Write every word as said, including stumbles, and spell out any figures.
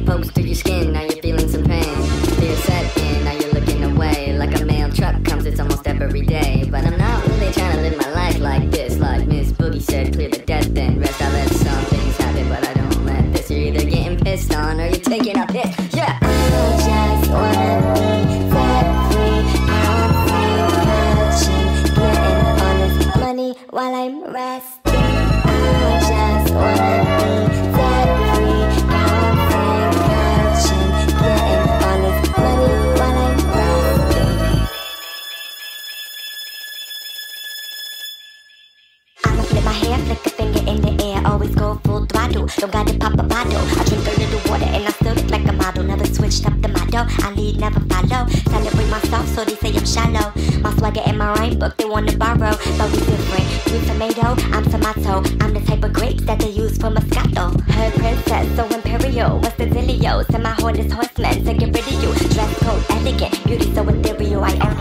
pain pokes through your skin, now you're feeling some pain. Fear set in, now you're looking away. Like a mail truck comes, it's almost every day. But I'm not really trying to live my life like this. Like Miss Boogie said, clear the death then rest. I let some things happen, but I don't let this. You're either getting pissed on or you're taking a piss. Yeah. I just wanna be set free. Bouncing, couching, getting honest money while I'm resting. I just wanna be set free. Bouncing, couching, getting honest money while I'm resting. I'ma flip my hair, flick a finger in the air, always go full throttle. Don't gotta pop a bottle. I drink a little water and I still look like a model. Never switched up the motto. I lead, never follow. Celebrate myself, so they say I'm shallow. My swagger and my rhyme book, they wanna borrow. But we different. You tomato, I'm tomato. I'm the type of grapes that they use for Moscato. Her princess, so imperial. What's the dealio? Send my hornless horsemen to get rid of you. Dress code elegant, beauty so ethereal. I am